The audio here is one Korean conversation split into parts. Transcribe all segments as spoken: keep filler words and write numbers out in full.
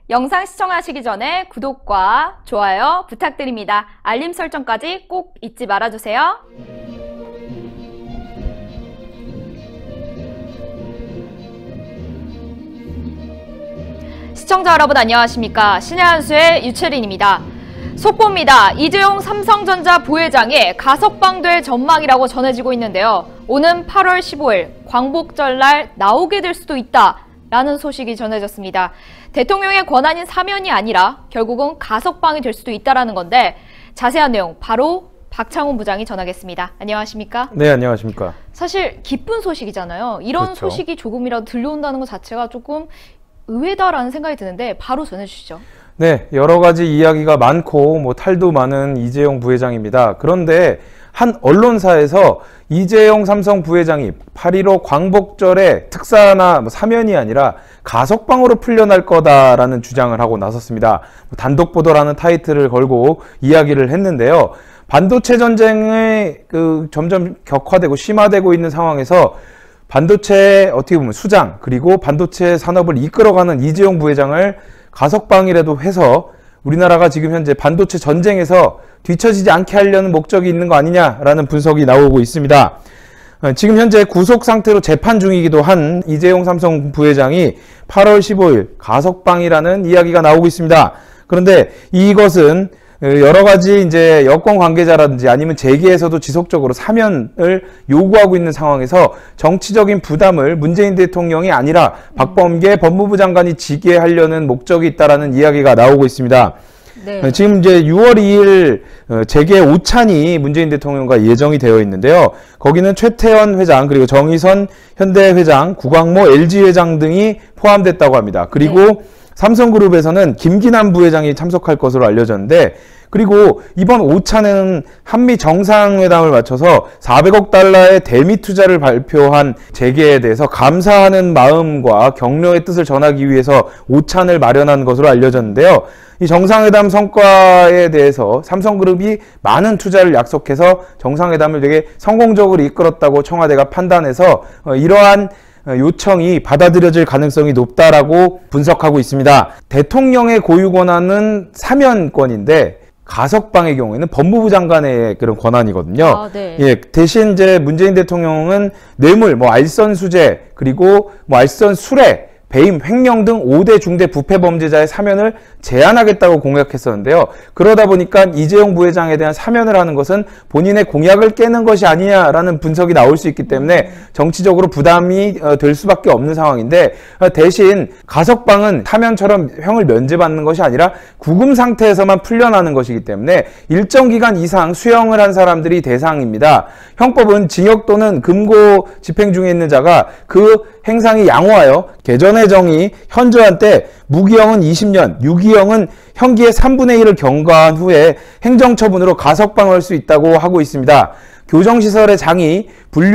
영상 시청하시기 전에 구독과 좋아요 부탁드립니다. 알림 설정까지 꼭 잊지 말아주세요. 시청자 여러분 안녕하십니까? 신의 한수의 유채린입니다. 속보입니다. 이재용 삼성전자 부회장이 가석방될 전망이라고 전해지고 있는데요. 오는 팔월 십오일 광복절날 나오게 될 수도 있다 라는 소식이 전해졌습니다. 대통령의 권한인 사면이 아니라 결국은 가석방이 될 수도 있다는 건데 자세한 내용 바로 박창훈 부장이 전하겠습니다. 안녕하십니까? 네, 안녕하십니까? 사실 기쁜 소식이잖아요. 이런 그렇죠. 소식이 조금이라도 들려온다는 것 자체가 조금 의외다라는 생각이 드는데 바로 전해주시죠. 네, 여러 가지 이야기가 많고 뭐 탈도 많은 이재용 부회장입니다. 그런데 한 언론사에서 이재용 삼성 부회장이 팔일오 광복절에 특사나 뭐 사면이 아니라 가석방으로 풀려날 거다라는 주장을 하고 나섰습니다. 단독 보도라는 타이틀을 걸고 이야기를 했는데요. 반도체 전쟁이 그 점점 격화되고 심화되고 있는 상황에서 반도체 어떻게 보면 수장 그리고 반도체 산업을 이끌어가는 이재용 부회장을 가석방이라도 해서 우리나라가 지금 현재 반도체 전쟁에서 뒤처지지 않게 하려는 목적이 있는 거 아니냐라는 분석이 나오고 있습니다. 지금 현재 구속 상태로 재판 중이기도 한 이재용 삼성 부회장이 팔월 십오일 가석방이라는 이야기가 나오고 있습니다. 그런데 이것은 여러 가지 이제 여권 관계자라든지 아니면 재계에서도 지속적으로 사면을 요구하고 있는 상황에서 정치적인 부담을 문재인 대통령이 아니라 박범계 법무부 장관이 지게 하려는 목적이 있다라는 이야기가 나오고 있습니다. 네. 지금 이제 유월 이일 재계 오찬이 문재인 대통령과 예정이 되어 있는데요. 거기는 최태원 회장 그리고 정의선 현대 회장, 구광모 엘지 회장 등이 포함됐다고 합니다. 그리고 네. 삼성그룹에서는 김기남 부회장이 참석할 것으로 알려졌는데 그리고 이번 오찬에는 한미 정상회담을 마쳐서 사백억 달러의 대미 투자를 발표한 재계에 대해서 감사하는 마음과 격려의 뜻을 전하기 위해서 오찬을 마련한 것으로 알려졌는데요. 이 정상회담 성과에 대해서 삼성그룹이 많은 투자를 약속해서 정상회담을 되게 성공적으로 이끌었다고 청와대가 판단해서 이러한 요청이 받아들여질 가능성이 높다라고 분석하고 있습니다. 대통령의 고유 권한은 사면권인데 가석방의 경우에는 법무부 장관의 그런 권한이거든요. 아, 네. 예, 대신 이제 문재인 대통령은 뇌물, 뭐 알선수재, 그리고 뭐 알선수뢰, 배임, 횡령 등 오 대 중대 부패 범죄자의 사면을 제한하겠다고 공약했었는데요. 그러다 보니까 이재용 부회장에 대한 사면을 하는 것은 본인의 공약을 깨는 것이 아니냐라는 분석이 나올 수 있기 때문에 정치적으로 부담이 될 수밖에 없는 상황인데 대신 가석방은 사면처럼 형을 면제받는 것이 아니라 구금 상태에서만 풀려나는 것이기 때문에 일정 기간 이상 수형을 한 사람들이 대상입니다. 형법은 징역 또는 금고 집행 중에 있는 자가 그 행상이 양호하여 개전의 정의 현저한 때 무기형은 이십 년, 유기형은 형기의 삼분의 일을 경과한 후에 행정처분으로 가석방할 수 있다고 하고 있습니다. 교정시설의 장이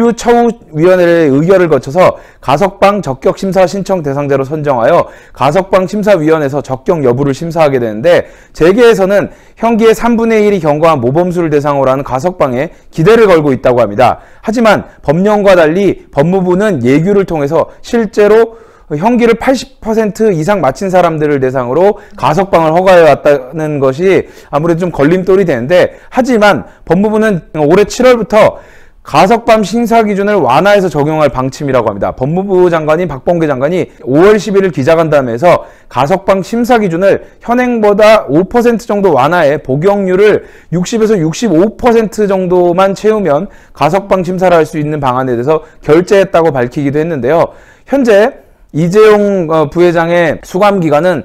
분류처우위원회의 의결을 거쳐서 가석방 적격심사 신청 대상자로 선정하여 가석방 심사위원회에서 적격 여부를 심사하게 되는데 재계에서는 형기의 삼분의 일이 경과한 모범수를 대상으로 하는 가석방에 기대를 걸고 있다고 합니다. 하지만 법령과 달리 법무부는 예규를 통해서 실제로 형기를 팔십 퍼센트 이상 마친 사람들을 대상으로 가석방을 허가해 왔다는 것이 아무래도 좀 걸림돌이 되는데 하지만 법무부는 올해 칠월부터 가석방 심사 기준을 완화해서 적용할 방침이라고 합니다. 법무부 장관인 박범계 장관이 오월 십일일 기자간담회에서 가석방 심사 기준을 현행보다 오 퍼센트 정도 완화해 복용률을 육십에서 육십오 퍼센트 정도만 채우면 가석방 심사를 할 수 있는 방안에 대해서 결재했다고 밝히기도 했는데요. 현재 이재용 부회장의 수감기간은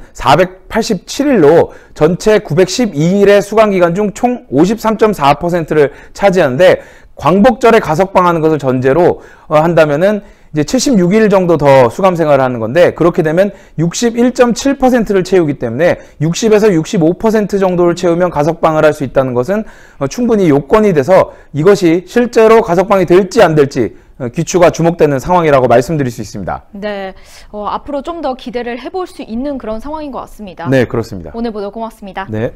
사백팔십칠일로 전체 구백십이일의 수감기간 중 총 오십삼 점 사 퍼센트를 차지하는데 광복절에 가석방하는 것을 전제로 한다면은 이제 칠십육 일 정도 더 수감 생활을 하는 건데 그렇게 되면 육십일 점 칠 퍼센트를 채우기 때문에 육십에서 육십오 퍼센트 정도를 채우면 가석방을 할 수 있다는 것은 충분히 요건이 돼서 이것이 실제로 가석방이 될지 안 될지 귀추가 주목되는 상황이라고 말씀드릴 수 있습니다. 네, 어, 앞으로 좀 더 기대를 해볼 수 있는 그런 상황인 것 같습니다. 네, 그렇습니다. 오늘 보도 고맙습니다. 네.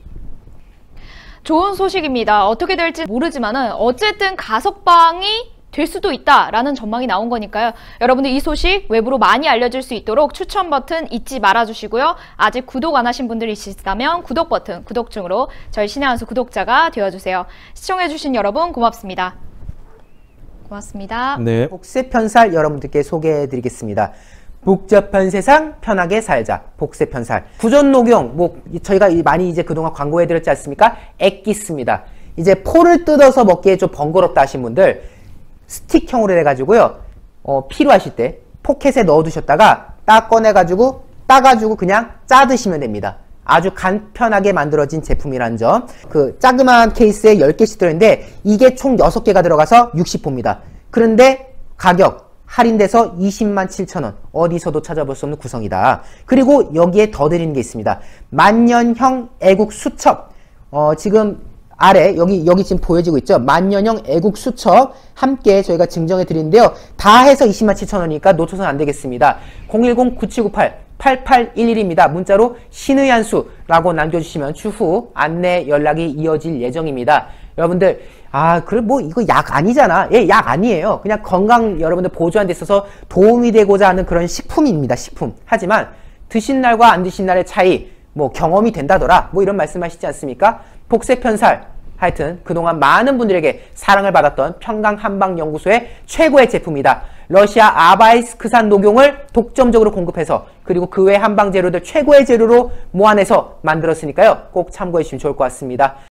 좋은 소식입니다. 어떻게 될지 모르지만은 어쨌든 가석방이 될 수도 있다라는 전망이 나온 거니까요. 여러분들 이 소식 외부로 많이 알려질 수 있도록 추천 버튼 잊지 말아주시고요. 아직 구독 안 하신 분들이 있으시다면 구독 버튼, 구독 중으로 저희 신의 한 수 구독자가 되어주세요. 시청해주신 여러분 고맙습니다. 고맙습니다. 네. 복세편살 여러분들께 소개해드리겠습니다. 복잡한 세상 편하게 살자. 복세편살. 부전녹용, 뭐 저희가 많이 이제 그동안 광고해드렸지 않습니까? 액기스입니다. 이제 포를 뜯어서 먹기에 좀 번거롭다 하신 분들 스틱형으로 해가지고요. 어, 필요하실 때 포켓에 넣어두셨다가 딱 꺼내가지고 따가지고 그냥 짜 드시면 됩니다. 아주 간편하게 만들어진 제품이라는 점. 그 자그마한 케이스에 열 개씩 들어있는데 이게 총 여섯 개가 들어가서 육십 호입니다. 그런데 가격 할인돼서 이십만 칠천 원. 어디서도 찾아볼 수 없는 구성이다. 그리고 여기에 더 드리는 게 있습니다. 만년형 애국 수첩. 어, 지금 아래 여기 여기 지금 보여지고 있죠. 만년형 애국 수첩 함께 저희가 증정해 드리는데요. 다 해서 이십만 칠천 원이니까 놓쳐서는 안 되겠습니다. 공일공 구칠구팔 팔팔일일입니다. 문자로 신의 한 수라고 남겨주시면 추후 안내 연락이 이어질 예정입니다. 여러분들 아 그래 뭐 이거 약 아니잖아. 예, 약 아니에요. 그냥 건강 여러분들 보조하는 데 있어서 도움이 되고자 하는 그런 식품입니다. 식품. 하지만 드신 날과 안 드신 날의 차이 뭐 경험이 된다더라 뭐 이런 말씀하시지 않습니까? 복세편살 하여튼 그동안 많은 분들에게 사랑을 받았던 평강한방연구소의 최고의 제품이다. 러시아 아바이스크산 녹용을 독점적으로 공급해서 그리고 그 외 한방 재료들 최고의 재료로 모아내서 만들었으니까요. 꼭 참고해 주시면 좋을 것 같습니다.